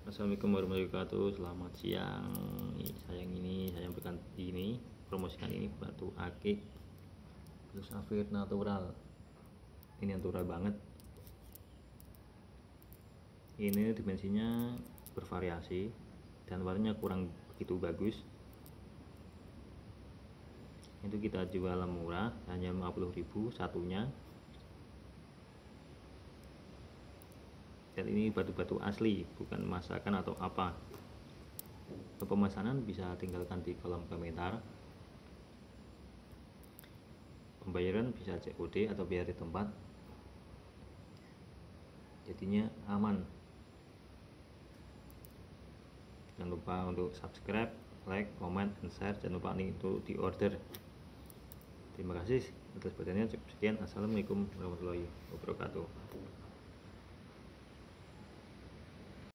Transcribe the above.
Assalamualaikum warahmatullahi wabarakatuh. Selamat siang. Saya berikan ini promosikan ini batu akik blue sapphire natural. Ini natural banget. Ini dimensinya bervariasi dan warnanya kurang begitu bagus. Itu kita jual murah, hanya 50.000 satunya. Dan ini batu-batu asli, bukan masakan atau apa. Pemesanan bisa tinggalkan di kolom komentar. Pembayaran bisa COD atau bayar di tempat. Jadinya aman. Jangan lupa untuk subscribe, like, comment, dan share. Jangan lupa nih untuk di order. Terima kasih atas perhatiannya. Sekian. Assalamualaikum warahmatullahi wabarakatuh.